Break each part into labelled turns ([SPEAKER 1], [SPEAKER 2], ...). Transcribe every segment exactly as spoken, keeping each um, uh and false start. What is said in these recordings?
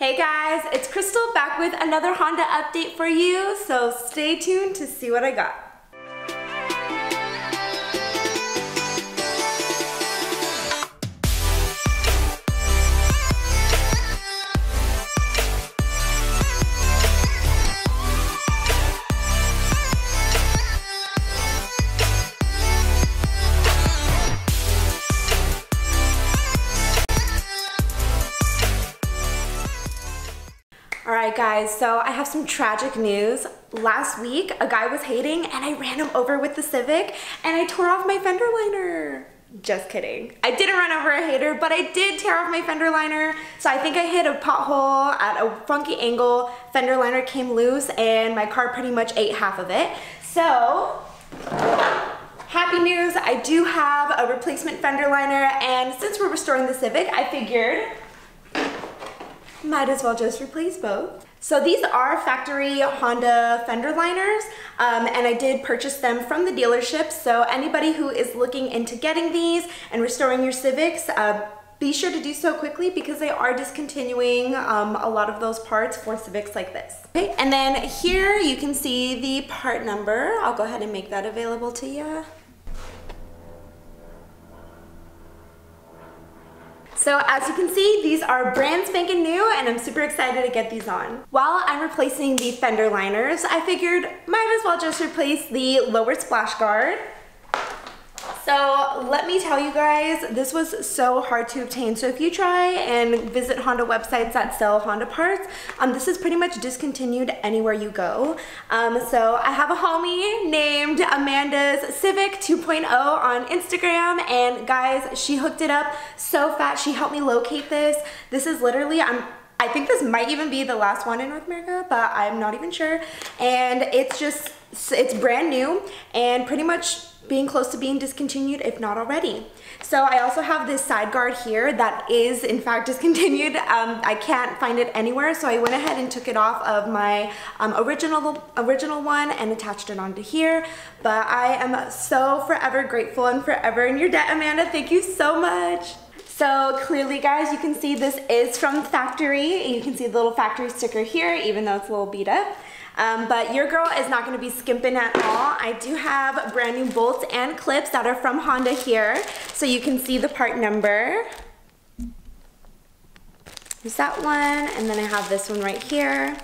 [SPEAKER 1] Hey guys, it's Crystal back with another Honda update for you, so stay tuned to see what I got. Alright guys, so I have some tragic news. Last week, a guy was hating and I ran him over with the Civic and I tore off my fender liner. Just kidding. I didn't run over a hater, but I did tear off my fender liner. So I think I hit a pothole at a funky angle. Fender liner came loose and my car pretty much ate half of it. So, happy news, I do have a replacement fender liner, and since we're restoring the Civic, I figured might as well just replace both. So these are factory Honda fender liners, um, and I did purchase them from the dealership. So anybody who is looking into getting these and restoring your Civics, uh, be sure to do so quickly because they are discontinuing um, a lot of those parts for Civics like this. Okay, and then here you can see the part number. I'll go ahead and make that available to you. So as you can see, these are brand spanking new and I'm super excited to get these on. While I'm replacing the fender liners, I figured might as well just replace the lower splash guard. So let me tell you guys, this was so hard to obtain. So if you try and visit Honda websites that sell Honda parts, um, this is pretty much discontinued anywhere you go. Um, so I have a homie named Amanda's Civic two point oh on Instagram, and guys, she hooked it up so fast. She helped me locate this. This is literally, I'm I think this might even be the last one in North America, but I'm not even sure. And it's just, it's brand new and pretty much being close to being discontinued, if not already. So I also have this side guard here that is in fact discontinued. Um, I can't find it anywhere, so I went ahead and took it off of my um, original original one and attached it onto here. But I am so forever grateful and forever in your debt, Amanda. Thank you so much. So clearly guys, you can see this is from factory. You can see the little factory sticker here, even though it's a little beat up. Um, but your girl is not going to be skimping at all. I do have brand new bolts and clips that are from Honda here, so you can see the part number. There's that one, and then I have this one right here.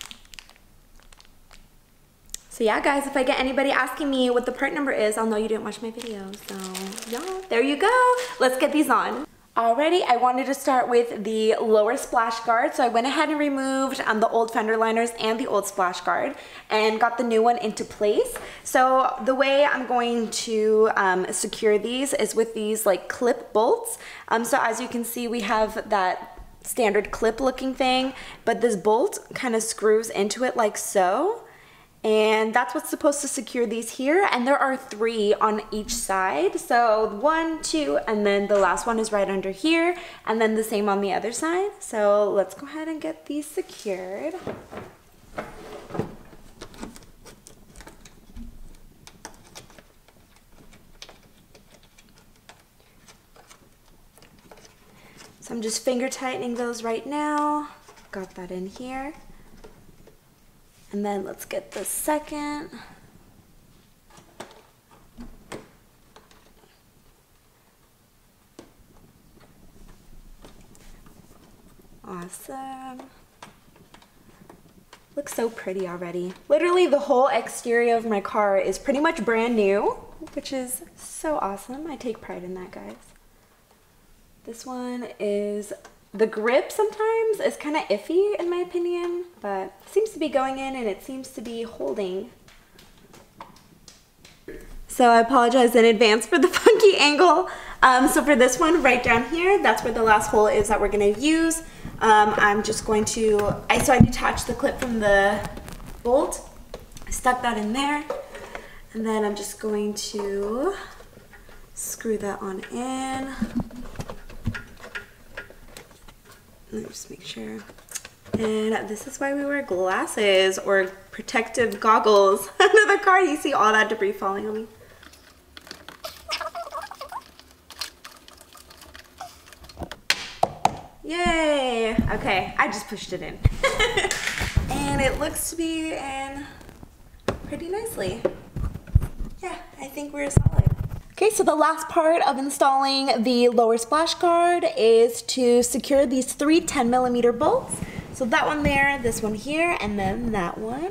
[SPEAKER 1] So yeah guys, if I get anybody asking me what the part number is, I'll know you didn't watch my video. So yeah, there you go. Let's get these on. Alrighty, I wanted to start with the lower splash guard, so I went ahead and removed um, the old fender liners and the old splash guard and got the new one into place. So the way I'm going to um, secure these is with these like clip bolts. Um, so as you can see, we have that standard clip looking thing, but this bolt kind of screws into it like so. And that's what's supposed to secure these here, and there are three on each side. So one, two, and then the last one is right under here, and then the same on the other side. So let's go ahead and get these secured. So I'm just finger tightening those right now. Got that in here. And then let's get the second. Awesome. Looks so pretty already. Literally the whole exterior of my car is pretty much brand new, which is so awesome. I take pride in that, guys. This one is, the grip sometimes is kind of iffy in my opinion, but it seems to be going in and it seems to be holding. So I apologize in advance for the funky angle. Um, so for this one right down here, that's where the last hole is that we're gonna use. Um, I'm just going to, I so I detached the clip from the bolt, I stuck that in there, and then I'm just going to screw that on in. Let me just make sure. And this is why we wear glasses or protective goggles under the car. You see all that debris falling on me. Yay! Okay, I just pushed it in. And it looks to be in pretty nicely. Yeah, I think we're solid. Okay, so the last part of installing the lower splash guard is to secure these three ten millimeter bolts. So that one there, this one here, and then that one.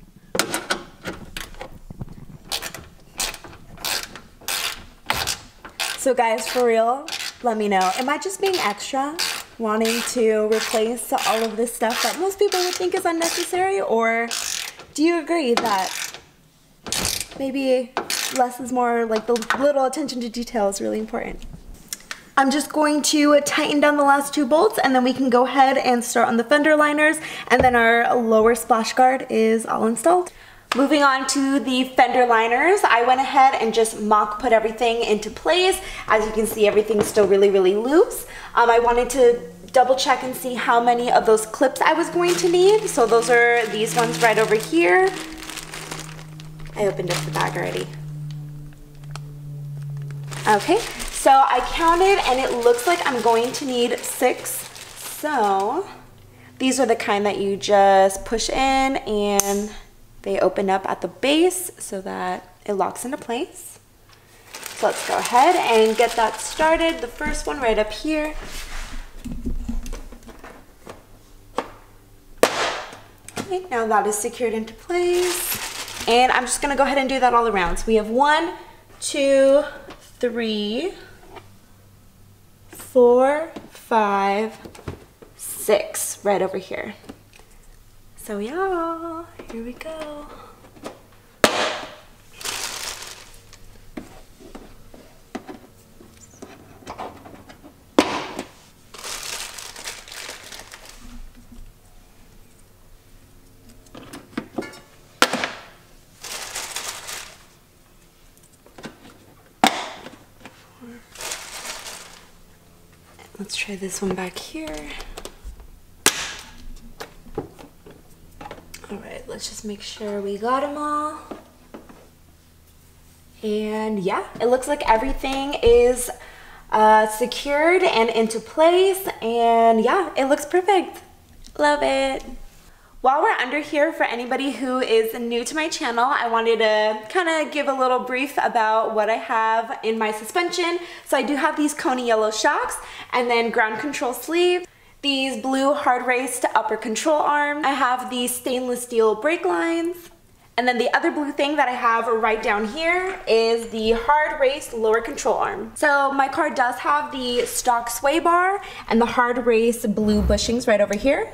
[SPEAKER 1] So guys, for real, let me know. Am I just being extra, wanting to replace all of this stuff that most people would think is unnecessary? Or do you agree that maybe less is more, like the little attention to detail is really important? I'm just going to tighten down the last two bolts and then we can go ahead and start on the fender liners, and then our lower splash guard is all installed. Moving on to the fender liners, I went ahead and just mock put everything into place. As you can see, everything's still really, really loose. Um, I wanted to double check and see how many of those clips I was going to need. So those are these ones right over here. I opened up the bag already. Okay, so I counted and it looks like I'm going to need six. So these are the kind that you just push in and they open up at the base so that it locks into place. So let's go ahead and get that started. The first one right up here. Okay, now that is secured into place. And I'm just gonna go ahead and do that all around. So we have one, two, three, four, five, six right over here. So yeah, here we go. Let's try this one back here. All right, let's just make sure we got them all. And yeah, it looks like everything is uh, secured and into place. And yeah, it looks perfect. Love it. While we're under here, for anybody who is new to my channel, I wanted to kind of give a little brief about what I have in my suspension. So I do have these Coney yellow shocks and then ground control sleeves, these blue hard raced upper control arm. I have these stainless steel brake lines. And then the other blue thing that I have right down here is the hard raced lower control arm. So my car does have the stock sway bar and the hard raced blue bushings right over here.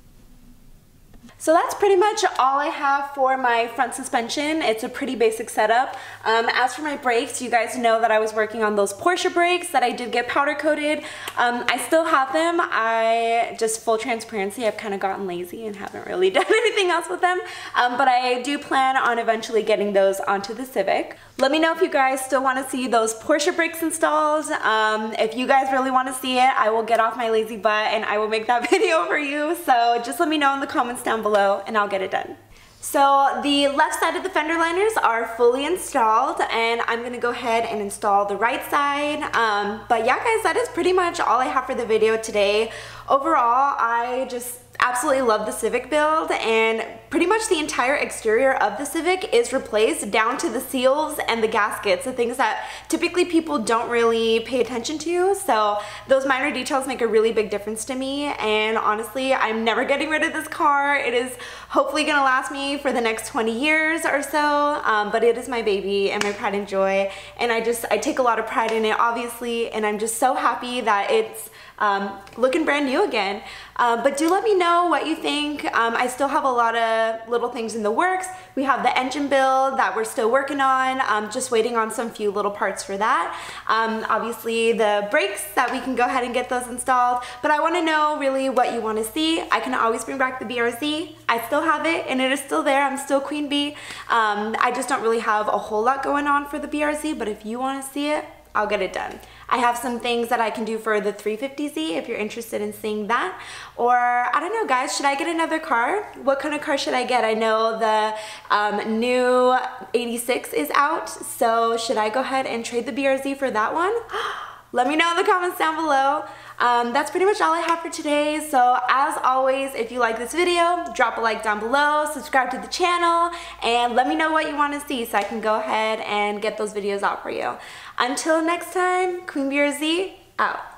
[SPEAKER 1] So that's pretty much all I have for my front suspension. It's a pretty basic setup. Um, as for my brakes, you guys know that I was working on those Porsche brakes that I did get powder coated. Um, I still have them. I, just full transparency, I've kind of gotten lazy and haven't really done anything else with them. Um, but I do plan on eventually getting those onto the Civic. Let me know if you guys still want to see those Porsche brakes installed. Um, if you guys really want to see it, I will get off my lazy butt and I will make that video for you. So just let me know in the comments down below and I'll get it done. So the left side of the fender liners are fully installed and I'm gonna go ahead and install the right side. Um, but yeah guys, that is pretty much all I have for the video today. Overall, I just absolutely love the Civic build, and pretty much the entire exterior of the Civic is replaced down to the seals and the gaskets, the things that typically people don't really pay attention to. So those minor details make a really big difference to me, and honestly, I'm never getting rid of this car. It is hopefully gonna last me for the next twenty years or so, um, but it is my baby and my pride and joy, and I just, I take a lot of pride in it, obviously, and I'm just so happy that it's Um, looking brand new again. Um, but do let me know what you think. Um, I still have a lot of little things in the works. We have the engine build that we're still working on, um, just waiting on some few little parts for that. Um, obviously the brakes that we can go ahead and get those installed, but I want to know really what you want to see. I can always bring back the B R Z. I still have it and it is still there. I'm still Queen Bee. Um, I just don't really have a whole lot going on for the B R Z, but if you want to see it, I'll get it done. I have some things that I can do for the three fifty Z if you're interested in seeing that. Or, I don't know guys, should I get another car? What kind of car should I get? I know the um, new eighty-six is out, so should I go ahead and trade the B R Z for that one? let me know in the comments down below. Um, that's pretty much all I have for today. So as always, if you like this video, drop a like down below, subscribe to the channel, and let me know what you want to see so I can go ahead and get those videos out for you. Until next time, Queen B R Z out.